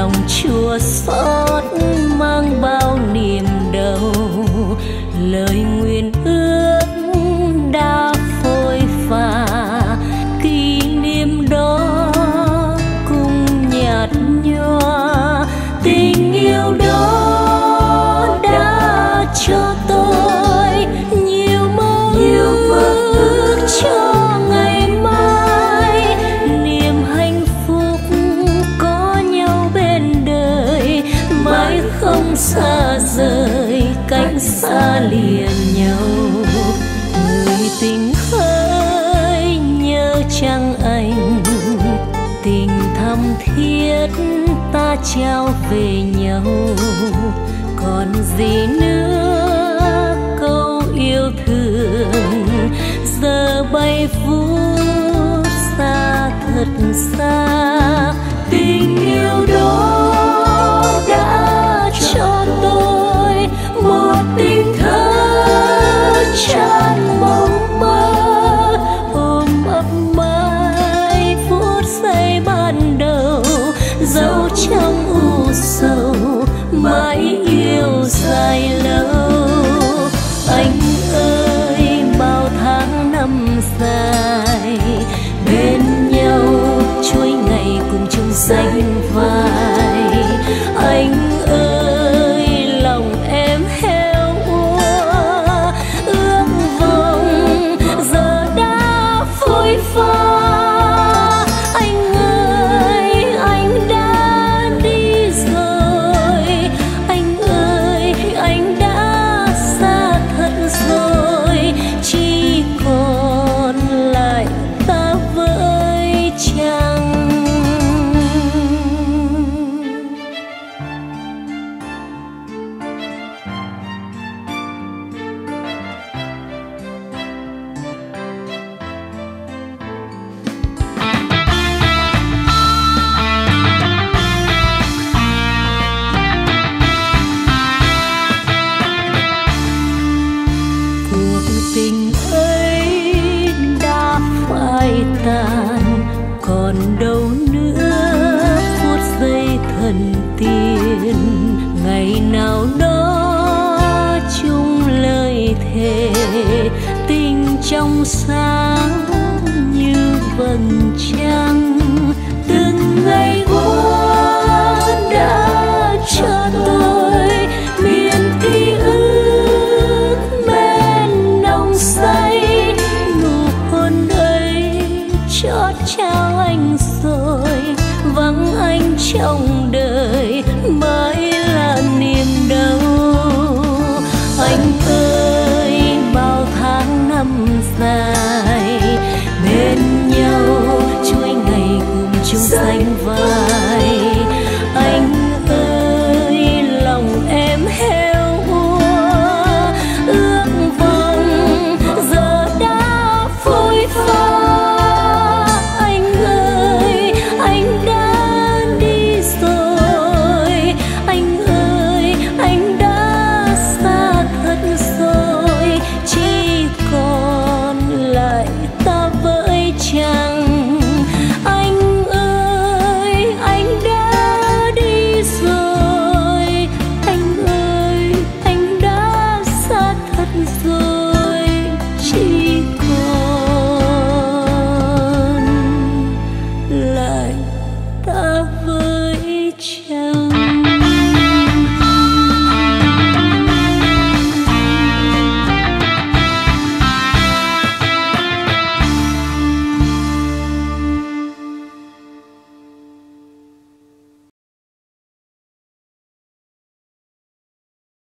lòng chua xót mang bao niềm đau, lời nguyện ước đã phôi pha, kỷ niệm đó cùng nhạt nhòa. Tình yêu đó đã cho tôi nhiều mơ ước cho ngày mai, niềm hạnh phúc có nhau bên đời, mãi không xa rời cách xa liền nhau. Người tình hỡi nhớ chăng anh, tình thắm thiết ta trao về nhau, còn gì nữa câu yêu thương giờ bay vút xa thật xa. Tình yêu đó đã cho tôi một tình thơ tràn mộng mơ, ôm ấp mãi phút giây ban đầu, dẫu trong u sầu mãi yêu dài lâu. Anh ơi bao tháng năm dài bên nhau, chuỗi ngày cùng chung sánh vai. Anh ơi lòng em héo úa, ước vọng giờ đã phôi pha. Anh ơi anh đã đi rồi, anh ơi anh đã xa thật rồi, chỉ còn lại ta với chăng. Cuộc tình ấy đã phai tàn, còn đâu nữa phút giây thần tiên. Ngày nào đó chung lời thề, tình trong sáng như vầng trăng. Từng ngày qua đã cho tôi miền ký ức bên nồng say, nụ hôn ấy chót trao anh rồi, vắng anh trong